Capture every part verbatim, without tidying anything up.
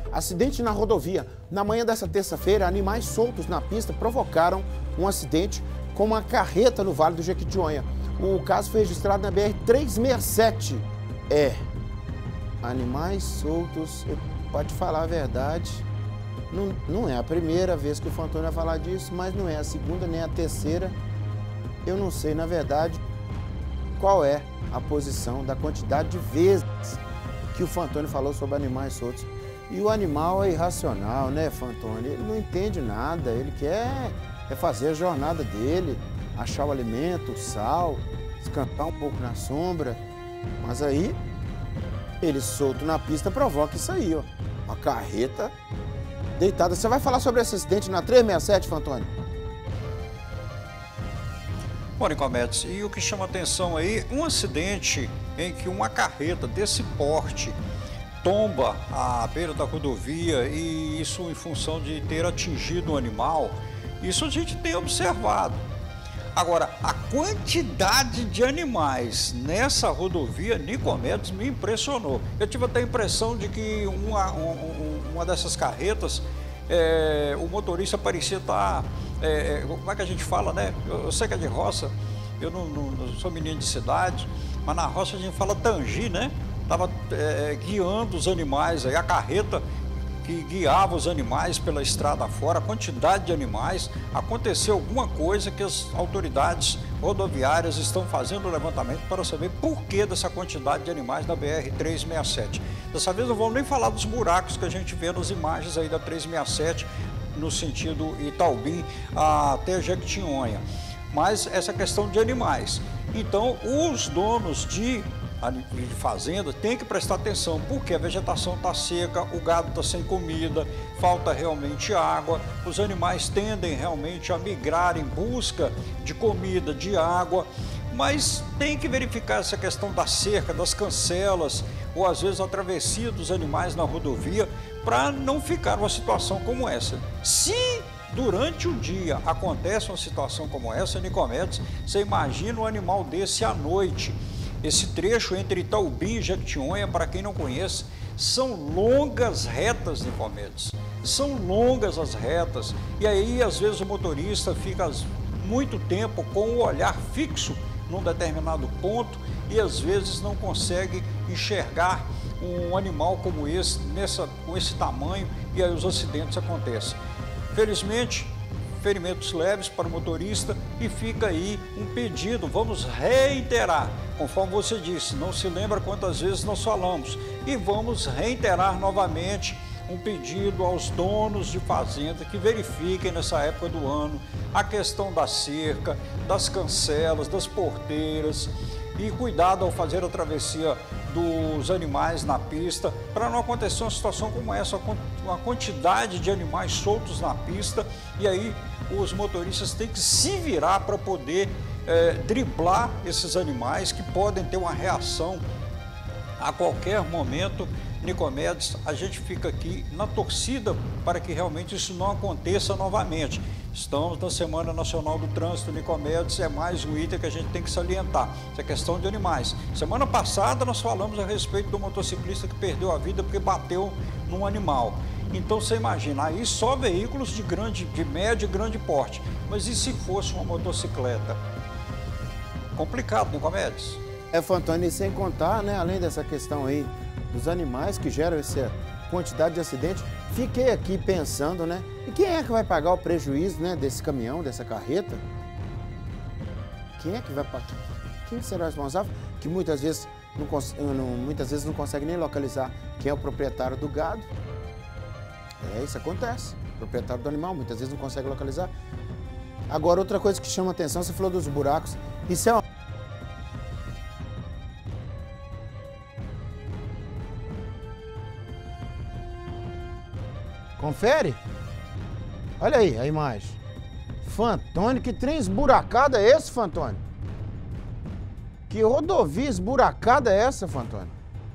Acidente na rodovia. Na manhã dessa terça-feira, animais soltos na pista provocaram um acidente com uma carreta no Vale do Jequitinhonha. O caso foi registrado na B R trezentos e sessenta e sete. É, animais soltos, pode falar a verdade, não, não é a primeira vez que o Fantônio vai falar disso, mas não é a segunda nem a terceira. Eu não sei, na verdade, qual é a posição da quantidade de vezes que o Fantônio falou sobre animais soltos. E o animal é irracional, né, Fantônio? Ele não entende nada, ele quer é fazer a jornada dele, achar o alimento, o sal, descansar um pouco na sombra. Mas aí, ele solto na pista provoca isso aí, ó. A carreta deitada. Você vai falar sobre esse acidente na trezentos e sessenta e sete, Fantônio? Bom, Nicomedes, e o que chama atenção aí, um acidente em que uma carreta desse porte tomba à beira da rodovia, e isso em função de ter atingido um animal, isso a gente tem observado. Agora, a quantidade de animais nessa rodovia, Nicomedes, me impressionou. Eu tive até a impressão de que uma, um, uma dessas carretas, é, o motorista parecia estar, é, como é que a gente fala, né? Eu, eu sei que é de roça, eu não, não, não sou menino de cidade, mas na roça a gente fala tangir, né? Estava é, guiando os animais, aí a carreta que guiava os animais pela estrada fora, a quantidade de animais. Aconteceu alguma coisa que as autoridades rodoviárias estão fazendo o levantamento para saber por que dessa quantidade de animais na B R trezentos e sessenta e sete. Dessa vez não vamos nem falar dos buracos que a gente vê nas imagens aí da trezentos e sessenta e sete, no sentido Itaubim até Jequitinhonha, mas essa questão de animais. Então, os donos de de fazenda tem que prestar atenção, porque a vegetação está seca, o gado está sem comida, falta realmente água, os animais tendem realmente a migrar em busca de comida, de água, mas tem que verificar essa questão da cerca, das cancelas, ou às vezes a travessia dos animais na rodovia, para não ficar uma situação como essa. Se durante o dia acontece uma situação como essa, Nicomedes, você imagina um animal desse à noite. Esse trecho entre Itaubim e Jequitinhonha, para quem não conhece, são longas retas, Nicomedes. São longas as retas. E aí, às vezes, o motorista fica muito tempo com o olhar fixo num determinado ponto e, às vezes, não consegue enxergar um animal como esse, nessa, com esse tamanho, e aí os acidentes acontecem. Felizmente, ferimentos leves para o motorista, e fica aí um pedido, vamos reiterar, conforme você disse, não se lembra quantas vezes nós falamos, e vamos reiterar novamente um pedido aos donos de fazenda que verifiquem nessa época do ano a questão da cerca, das cancelas, das porteiras, e cuidado ao fazer a travessia dos animais na pista, para não acontecer uma situação como essa, uma quantidade de animais soltos na pista, e aí os motoristas têm que se virar para poder é, driblar esses animais que podem ter uma reação a qualquer momento. Nicomedes, a gente fica aqui na torcida para que realmente isso não aconteça novamente. Estamos na Semana Nacional do Trânsito, Nicomedes, é mais um item que a gente tem que salientar, essa questão de animais. Semana passada nós falamos a respeito do motociclista que perdeu a vida porque bateu num animal. Então você imagina, aí só veículos de grande, de médio e grande porte. Mas e se fosse uma motocicleta? Complicado, Nicomedes? É, Fantônio, e sem contar, né, além dessa questão aí dos animais que geram essa quantidade de acidentes, fiquei aqui pensando, né, e quem é que vai pagar o prejuízo, né, desse caminhão, dessa carreta? Quem é que vai pagar? Quem será o responsável? Que muitas vezes não, não, muitas vezes não consegue nem localizar quem é o proprietário do gado. É, isso acontece. O proprietário do animal muitas vezes não consegue localizar. Agora, outra coisa que chama atenção, você falou dos buracos. Isso é uma... Confere? Olha aí a imagem. Fantônio, que trem esburacado é esse, Fantônio? Que rodovia esburacada é essa, Fantônio?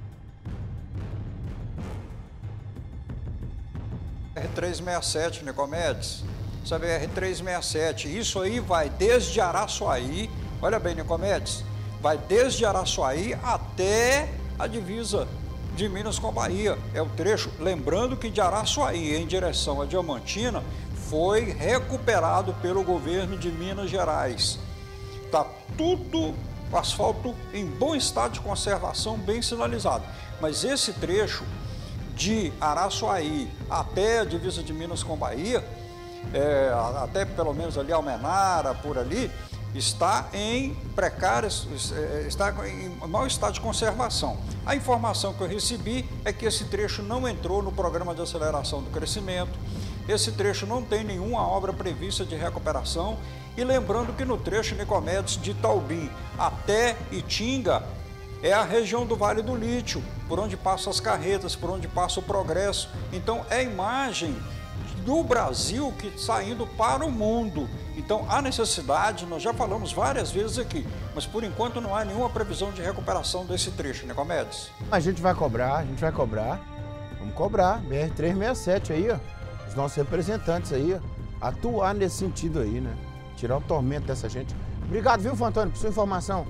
R trezentos e sessenta e sete, Nicomedes, essa B R trezentos e sessenta e sete, isso aí vai desde Araçuaí, olha bem, Nicomedes, vai desde Araçuaí até a divisa de Minas com a Bahia. É o trecho, lembrando que de Araçuaí em direção a Diamantina foi recuperado pelo governo de Minas Gerais. Está tudo, o asfalto em bom estado de conservação, bem sinalizado. Mas esse trecho de Araçuaí até a divisa de Minas com Bahia, é, até pelo menos ali Almenara, por ali, está em precárias, está em mau estado de conservação. A informação que eu recebi é que esse trecho não entrou no programa de aceleração do crescimento, esse trecho não tem nenhuma obra prevista de recuperação, e lembrando que no trecho Nicomedes de Itaubim até Itinga é a região do Vale do Lítio, por onde passam as carretas, por onde passa o progresso. Então é a imagem do Brasil que está indo para o mundo. Então há necessidade, nós já falamos várias vezes aqui, mas por enquanto não há nenhuma previsão de recuperação desse trecho, Nicomedes. A gente vai cobrar, a gente vai cobrar, vamos cobrar, B R trezentos e sessenta e sete aí, ó, os nossos representantes aí, ó, atuar nesse sentido aí, né? Tirar o tormento dessa gente. Obrigado, viu, Fantônio, por sua informação.